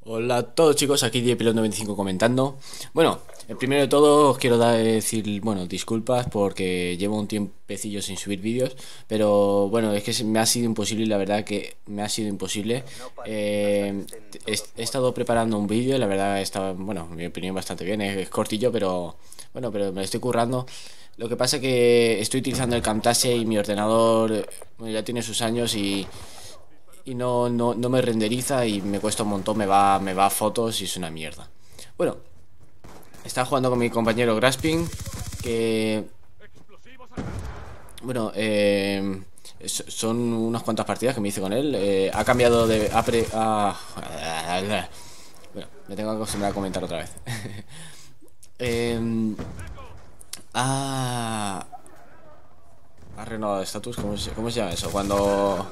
Hola a todos chicos, aquí DiePilot95 comentando. Bueno, primero de todo os quiero decir, bueno, disculpas porque llevo un tiempecillo sin subir vídeos, pero bueno, es que me ha sido imposible, la verdad que me ha sido imposible. He estado preparando un vídeo, la verdad está, bueno, en mi opinión bastante bien, es cortillo, pero bueno, pero me lo estoy currando. Lo que pasa que estoy utilizando el Camtasia y mi ordenador, bueno, ya tiene sus años y no me renderiza y me cuesta un montón, me va a fotos y es una mierda. Bueno, estaba jugando con mi compañero Grasping, que bueno, son unas cuantas partidas que me hice con él. Ha cambiado de... bueno, me tengo que acostumbrar a comentar otra vez. eh, ha, ha renovado de estatus, ¿cómo se llama eso? Cuando...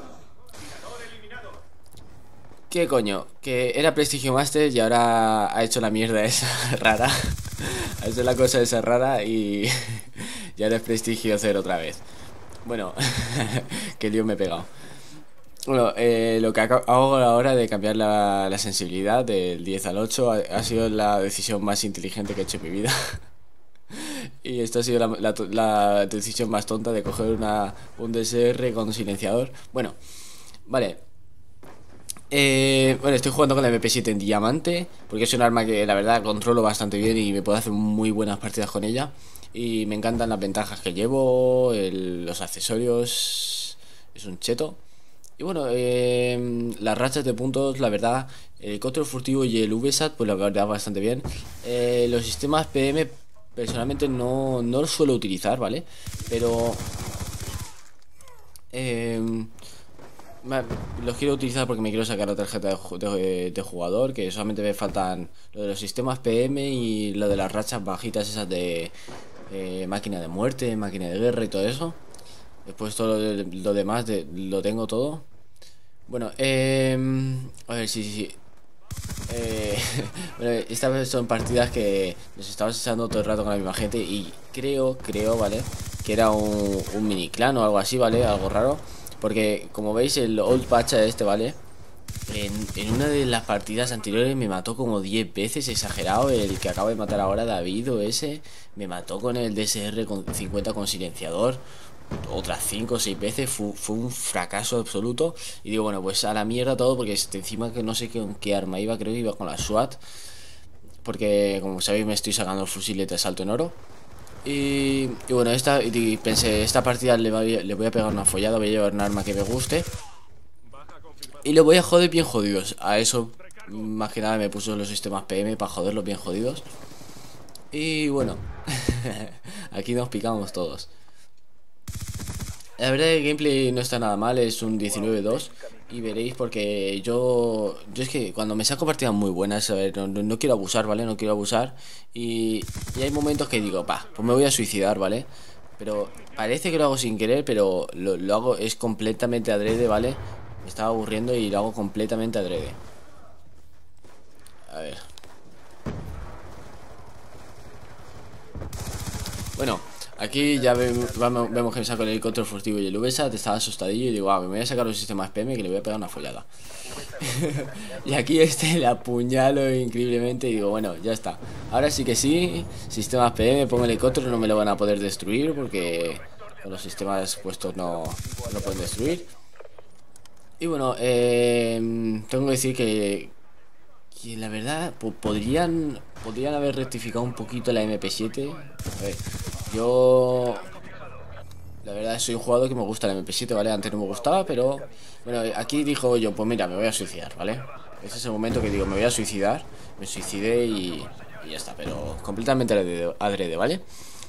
¿Qué coño? Que era Prestigio Master y ahora ha hecho la mierda esa rara. Ha hecho la cosa esa rara y ya ahora es Prestigio cero otra vez. Bueno, qué lío me he pegado. Bueno, lo que hago a la hora de cambiar la sensibilidad del 10 al 8 ha sido la decisión más inteligente que he hecho en mi vida. Y esto ha sido la decisión más tonta de coger un DSR con silenciador. Bueno, vale. Bueno, estoy jugando con la MP7 en diamante, porque es un arma que la verdad controlo bastante bien y me puedo hacer muy buenas partidas con ella. Y me encantan las ventajas que llevo, los accesorios, es un cheto. Y bueno, las rachas de puntos, la verdad, el control furtivo y el VSAT, pues la verdad bastante bien. Los sistemas PM personalmente no los suelo utilizar, ¿vale? Pero... Eh, los quiero utilizar porque me quiero sacar la tarjeta de jugador, que solamente me faltan lo de los sistemas PM y lo de las rachas bajitas esas de máquina de muerte, máquina de guerra y todo eso. Después todo lo demás lo tengo todo. Bueno, a ver, sí. Eh, bueno, estas vez son partidas que nos estamos echando todo el rato con la misma gente y creo, ¿vale? Que era un mini clan o algo así, ¿vale? Algo raro. Porque como veis el old patch este, ¿vale? En una de las partidas anteriores me mató como 10 veces, exagerado. El que acaba de matar ahora, David o ese, me mató con el DSR con 50 con silenciador otras 5 o 6 veces. Fue un fracaso absoluto. Y digo, bueno, pues a la mierda todo, porque encima que no sé con qué arma iba, creo que iba con la SWAT. Porque como sabéis me estoy sacando el fusilete de salto en oro. Y bueno, pensé, esta partida le voy a pegar una follada, voy a llevar un arma que me guste. Y le voy a joder bien jodidos. A eso, más que nada, me puso los sistemas PM para joderlos bien jodidos. Y bueno, aquí nos picamos todos. La verdad el gameplay no está nada mal, es un 19-2. Y veréis porque yo es que cuando me saco partidas muy buenas, a ver, no quiero abusar, ¿vale? No quiero abusar. Y hay momentos que digo, pa, pues me voy a suicidar, ¿vale? Pero parece que lo hago sin querer, pero lo hago, es completamente adrede, ¿vale? Me estaba aburriendo y lo hago completamente adrede. A ver. Bueno, aquí ya vemos que me saco el control furtivo y el VSAT, estaba asustadillo y digo, me voy a sacar los sistemas PM que le voy a pegar una follada. Y aquí le apuñalo increíblemente y digo, bueno, ya está. Ahora sí que sí, sistemas PM, pongo el helicóptero, no me lo van a poder destruir porque con los sistemas puestos no pueden destruir. Y bueno, tengo que decir que la verdad podrían haber rectificado un poquito la MP7. A ver, yo la verdad soy un jugador que me gusta la MP7, ¿vale? Antes no me gustaba, pero bueno, aquí dijo yo, pues mira, me voy a suicidar, ¿vale? Ese es el momento que digo, me voy a suicidar. Me suicidé y ya está, pero completamente adrede, ¿vale?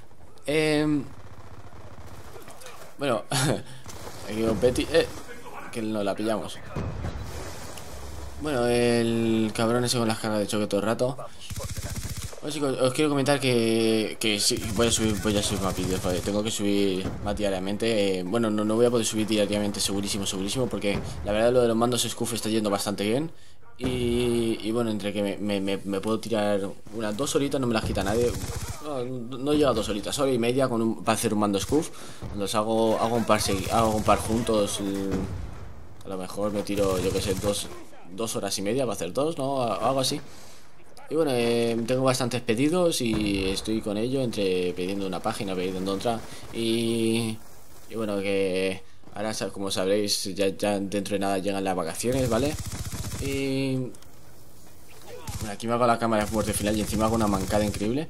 Bueno, aquí con Betty, que no la pillamos. Bueno, el cabrón ese con las cargas de choque todo el rato. Bueno chicos, os quiero comentar que sí, voy a subir más vídeos, ¿vale? Tengo que subir más diariamente. Bueno, no voy a poder subir diariamente, segurísimo, porque la verdad lo de los mandos SCUF está yendo bastante bien. Y bueno, entre que me puedo tirar unas 2 horitas, no me las quita nadie. No llega a 2 horitas, hora y media para hacer un mando SCUF. Entonces hago un par juntos. A lo mejor me tiro, yo que sé, 2 horas y media, va a hacer 2, ¿no? Algo así. Y bueno, tengo bastantes pedidos y estoy con ello, entre pidiendo una página, pidiendo otra. Y bueno, que ahora, como sabréis, ya dentro de nada llegan las vacaciones, ¿vale? Y bueno, aquí me hago la cámara de muerte final y encima hago una mancada increíble.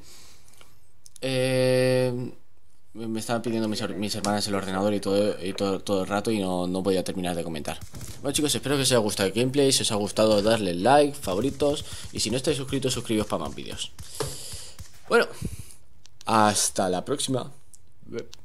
Me estaban pidiendo mis hermanas el ordenador y todo el rato y no podía terminar de comentar. Bueno chicos, espero que os haya gustado el gameplay. Si os ha gustado, darle like, favoritos. Y si no estáis suscritos, suscribíos para más vídeos. Bueno, hasta la próxima.